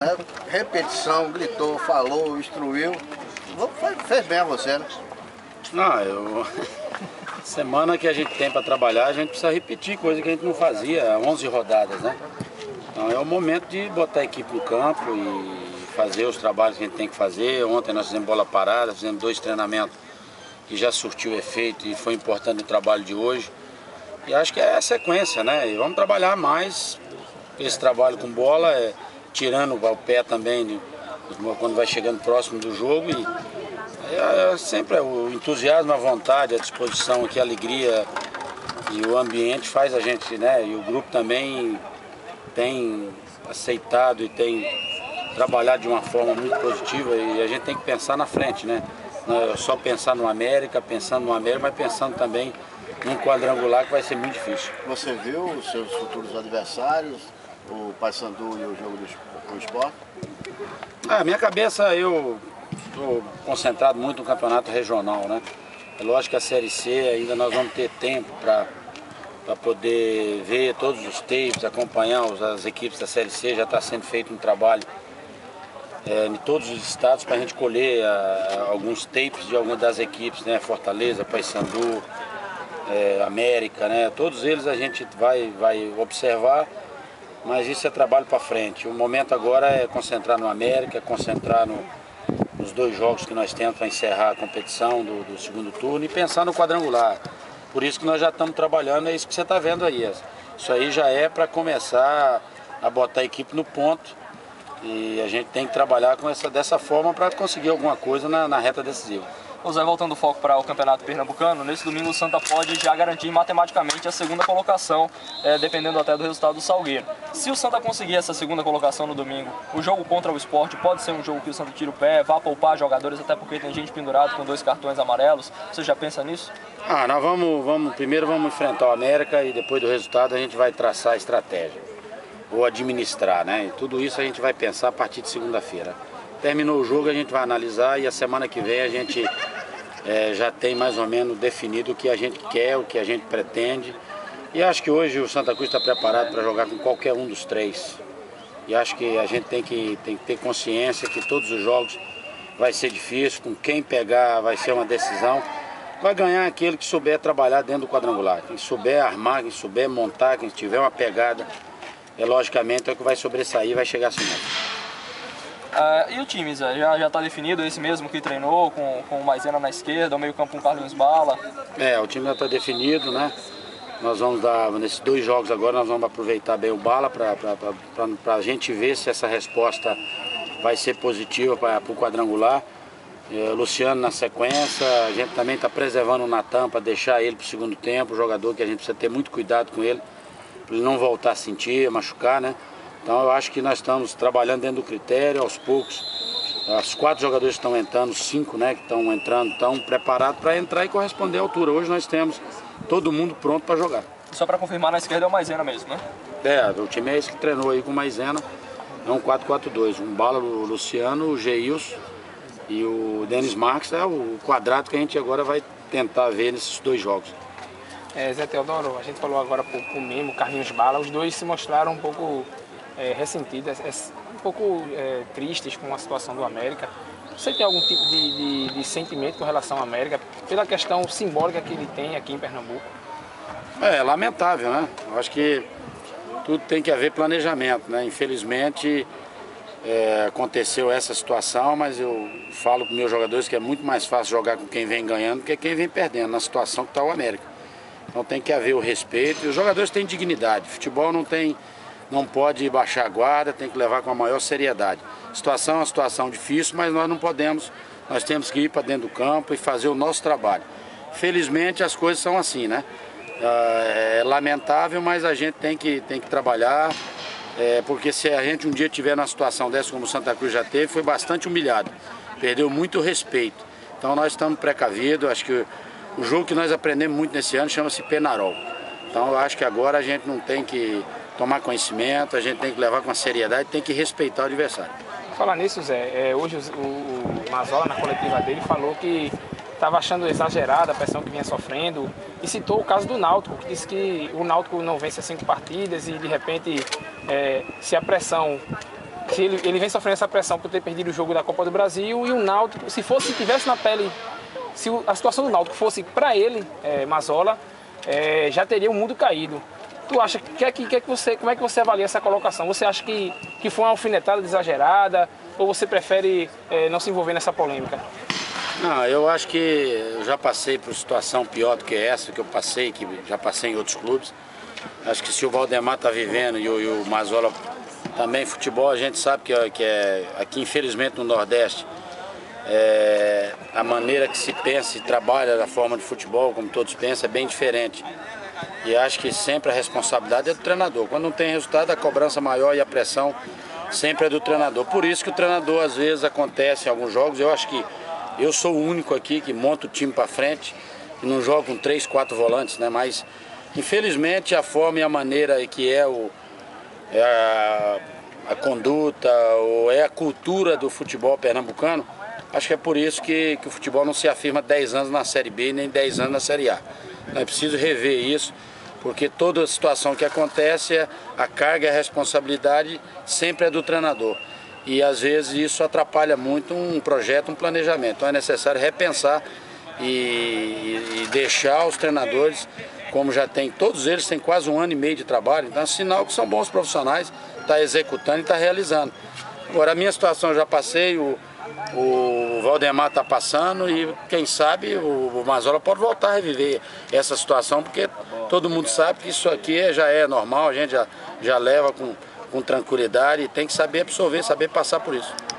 Repetição, gritou, falou, instruiu. Fez bem a você, né? Semana que a gente tem para trabalhar, a gente precisa repetir coisa que a gente não fazia há 11 rodadas, né? Então é o momento de botar a equipe no campo e fazer os trabalhos que a gente tem que fazer. Ontem nós fizemos bola parada, fizemos 2 treinamentos que já surtiu efeito e foi importante o trabalho de hoje. E acho que é a sequência, né? E vamos trabalhar mais esse trabalho com bola, tirando o pé também quando vai chegando próximo do jogo. E sempre o entusiasmo, a vontade, a disposição aqui, a alegria e o ambiente faz a gente, né? E o grupo também tem aceitado e tem trabalhado de uma forma muito positiva e a gente tem que pensar na frente, né? Não é só pensar no América, mas pensando também num quadrangular que vai ser muito difícil. Você viu os seus futuros adversários, o Paysandu e o jogo do Sport? Minha cabeça, eu estou concentrado muito no campeonato regional, né? É lógico que a Série C ainda nós vamos ter tempo para poder ver todos os tapes, acompanhar as equipes da Série C. Já está sendo feito um trabalho em todos os estados para a gente colher alguns tapes de algumas das equipes, né? Fortaleza, Paysandu, América, né? Todos eles a gente vai observar, mas isso é trabalho para frente. O momento agora é concentrar no América, concentrar nos 2 jogos que nós temos para encerrar a competição do segundo turno e pensar no quadrangular. Por isso que nós já estamos trabalhando, é isso que você está vendo aí. Isso aí já é para começar a botar a equipe no ponto e a gente tem que trabalhar dessa forma para conseguir alguma coisa na reta decisiva. Ô Zé, voltando o foco para o Campeonato Pernambucano, nesse domingo o Santa pode já garantir matematicamente a 2ª colocação, dependendo até do resultado do Salgueiro. Se o Santa conseguir essa 2ª colocação no domingo, o jogo contra o Sport pode ser um jogo que o Santa tira o pé, vá poupar jogadores, até porque tem gente pendurada com 2 cartões amarelos. Você já pensa nisso? Nós primeiro vamos enfrentar o América e depois do resultado a gente vai traçar a estratégia, ou administrar, né? E tudo isso a gente vai pensar a partir de segunda-feira. Terminou o jogo, a gente vai analisar e a semana que vem a gente já tem mais ou menos definido o que a gente quer, o que a gente pretende. E acho que hoje o Santa Cruz está preparado para jogar com qualquer um dos 3. E acho que a gente tem que ter consciência que todos os jogos vai ser difícil, com quem pegar vai ser uma decisão. Vai ganhar aquele que souber trabalhar dentro do quadrangular, quem souber armar, quem souber montar, quem tiver uma pegada, logicamente é o que vai sobressair, vai chegar acima. E o time, Zé? Já está definido, esse mesmo que treinou com o Maisena na esquerda, o meio campo com o Carlinhos Bala? O time já está definido, né? Nós vamos nesses 2 jogos agora, nós vamos aproveitar bem o Bala para a gente ver se essa resposta vai ser positiva para o quadrangular. Luciano na sequência, a gente também está preservando o Natan para deixar ele para o segundo tempo, jogador que a gente precisa ter muito cuidado com ele, para ele não voltar a sentir, a machucar, né? Então eu acho que nós estamos trabalhando dentro do critério, aos poucos. Os 4 jogadores que estão entrando, os 5, né, que estão entrando, estão preparados para entrar e corresponder à altura. Hoje nós temos todo mundo pronto para jogar. Só para confirmar, na esquerda é o Maisena mesmo, né? O time é esse que treinou aí com o Maisena, é um 4-4-2. Um Bala, o Luciano, o Geilson e o Denis Marques é o quadrado que a gente agora vai tentar ver nesses 2 jogos. Zé Teodoro, a gente falou agora por mim, o Carlinhos Bala, os 2 se mostraram um pouco ressentidos, um pouco tristes com a situação do América. Você tem algum tipo de sentimento com relação ao América, pela questão simbólica que ele tem aqui em Pernambuco? É lamentável, né? Eu acho que tudo tem que haver planejamento, né? Infelizmente aconteceu essa situação, mas eu falo para os meus jogadores que é muito mais fácil jogar com quem vem ganhando do que quem vem perdendo, na situação que está o América. Então tem que haver o respeito e os jogadores têm dignidade. Futebol não pode baixar a guarda, tem que levar com a maior seriedade. A situação é uma situação difícil, mas nós temos que ir para dentro do campo e fazer o nosso trabalho. Felizmente as coisas são assim, né? É lamentável, mas a gente tem que trabalhar, porque se a gente um dia tiver numa situação dessa como o Santa Cruz já teve, foi bastante humilhado, perdeu muito respeito. Então nós estamos precavidos, acho que o jogo que nós aprendemos muito nesse ano chama-se Penarol. Então eu acho que agora a gente não tem que tomar conhecimento, a gente tem que levar com seriedade, tem que respeitar o adversário. Falar nisso, Zé, hoje o Mazola na coletiva dele falou que estava achando exagerada a pressão que vinha sofrendo e citou o caso do Náutico, que disse que o Náutico não vence 5 partidas e de repente se a pressão se ele vem sofrendo essa pressão por ter perdido o jogo da Copa do Brasil, e o Náutico, se tivesse na pele, se a situação do Náutico fosse para ele, Mazzola, já teria o mundo caído. Tu acha como é que você avalia essa colocação? Você acha que foi uma alfinetada exagerada, ou você prefere não se envolver nessa polêmica? Não, eu acho que eu já passei por situação pior do que essa que eu passei, que já passei em outros clubes. Acho que se o Valdemar está vivendo e o Mazzola também, futebol, a gente sabe que aqui, infelizmente, no Nordeste, a maneira que se pensa e trabalha da forma de futebol, como todos pensam, é bem diferente. E acho que sempre a responsabilidade é do treinador. Quando não tem resultado, a cobrança maior e a pressão sempre é do treinador. Por isso que o treinador, às vezes, acontece em alguns jogos. Eu acho que eu sou o único aqui que monta o time para frente e não joga com 3, 4 volantes, né? Mas, infelizmente, a forma e a maneira que a conduta, ou é a cultura do futebol pernambucano, acho que é por isso que o futebol não se afirma 10 anos na Série B nem 10 anos na Série A. É preciso rever isso, porque toda situação que acontece, a carga e a responsabilidade sempre é do treinador. E às vezes isso atrapalha muito um projeto, um planejamento. Então é necessário repensar e deixar os treinadores, como já tem, todos eles têm quase 1 ano e meio de trabalho, então é sinal que são bons profissionais, está executando e está realizando. Agora a minha situação eu já passei, o Valdemar está passando e quem sabe o Mazzola pode voltar a reviver essa situação, porque todo mundo sabe que isso aqui já é normal, a gente já leva com tranquilidade e tem que saber absorver, saber passar por isso.